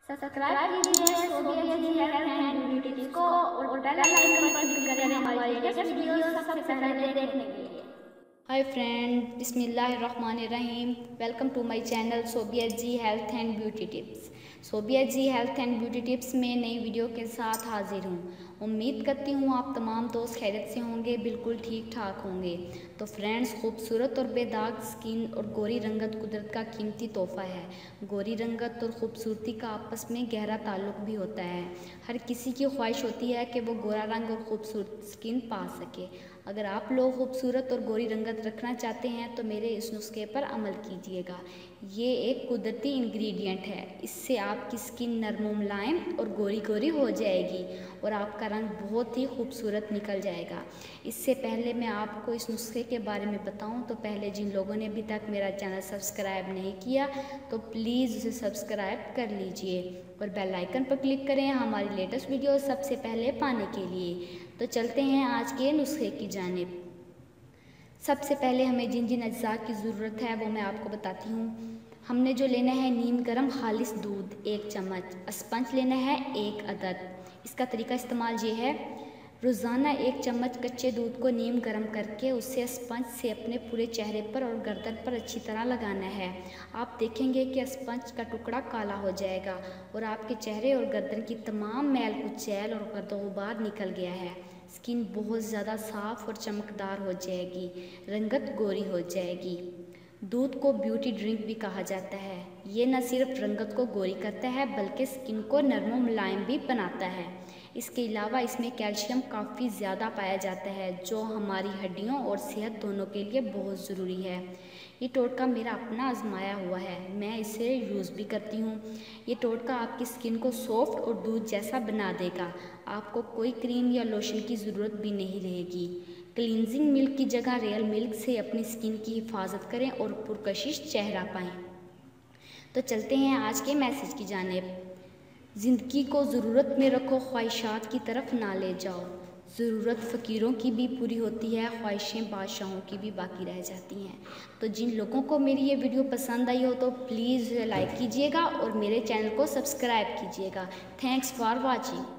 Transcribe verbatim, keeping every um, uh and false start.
Subscribe कीजिए Sobia ji health and beauty tips को और बेल आइकन पर क्लिक करें हमारी लेटेस्ट वीडियो सबसे पहले देखने के लिए। हाय फ्रेंड, बिस्मिल्लाहिर्रहमानिर्रहीम। Welcome to my channel Sobia ji health and beauty tips. Sobia ji health and beauty tips में नई वीडियो के साथ हाजिर हूँ। उम्मीद करती हूँ आप तमाम दोस्त खैरियत से होंगे, बिल्कुल ठीक ठाक होंगे। तो फ्रेंड्स, खूबसूरत और बेदाग स्किन और गोरी रंगत कुदरत का कीमती तोहफ़ा है। गोरी रंगत और ख़ूबसूरती का आपस में गहरा ताल्लुक भी होता है। हर किसी की ख्वाहिश होती है कि वो गोरा रंग और ख़ूबसूरत स्किन पा सके। अगर आप लोग खूबसूरत और गोरी रंगत रखना चाहते हैं तो मेरे इस नुस्खे पर अमल कीजिएगा। ये एक कुदरती इंग्रेडिएंट है। इससे आपकी स्किन नरम मुलायम और गोरी गोरी हो जाएगी और आपका रंग बहुत ही खूबसूरत निकल जाएगा। इससे पहले मैं आपको इस नुस्खे के बारे में बताऊं तो पहले जिन लोगों ने अभी तक मेरा चैनल सब्सक्राइब नहीं किया तो प्लीज़ उसे सब्सक्राइब कर लीजिए और बेल आइकन पर क्लिक करें हमारी लेटेस्ट वीडियो सबसे पहले पाने के लिए। तो चलते हैं आज के नुस्खे की जानिब। सबसे पहले हमें जिन जिन अज्जा की ज़रूरत है वो मैं आपको बताती हूँ। हमने जो लेना है नीम गर्म खालिस दूध एक चम्मच, स्पंज लेना है एक अदद। इसका तरीका इस्तेमाल ये है, रोज़ाना एक चम्मच कच्चे दूध को नीम गर्म करके उससे स्पंज से अपने पूरे चेहरे पर और गर्दन पर अच्छी तरह लगाना है। आप देखेंगे कि स्पंज का टुकड़ा काला हो जाएगा और आपके चेहरे और गर्दन की तमाम मैल कुचैल और गर्दगुबार निकल गया है। स्किन बहुत ज़्यादा साफ़ और चमकदार हो जाएगी, रंगत गोरी हो जाएगी। दूध को ब्यूटी ड्रिंक भी कहा जाता है। ये न सिर्फ रंगत को गोरी करता है बल्कि स्किन को नरम मुलायम भी बनाता है। इसके अलावा इसमें कैल्शियम काफ़ी ज़्यादा पाया जाता है जो हमारी हड्डियों और सेहत दोनों के लिए बहुत ज़रूरी है। ये टोटका मेरा अपना आजमाया हुआ है, मैं इसे यूज़ भी करती हूँ। ये टोटका आपकी स्किन को सॉफ्ट और दूध जैसा बना देगा। आपको कोई क्रीम या लोशन की ज़रूरत भी नहीं रहेगी। क्लींजिंग मिल्क की जगह रियल मिल्क से अपनी स्किन की हिफाजत करें और पुरकशिश चेहरा पाएँ। तो चलते हैं आज के मैसेज की जानिब। ज़िंदगी को ज़रूरत में रखो, ख्वाहिशात की तरफ ना ले जाओ। ज़रूरत फ़कीरों की भी पूरी होती है, ख्वाहिशें बादशाहों की भी बाकी रह जाती हैं। तो जिन लोगों को मेरी ये वीडियो पसंद आई हो तो प्लीज़ लाइक कीजिएगा और मेरे चैनल को सब्सक्राइब कीजिएगा। Thanks for watching.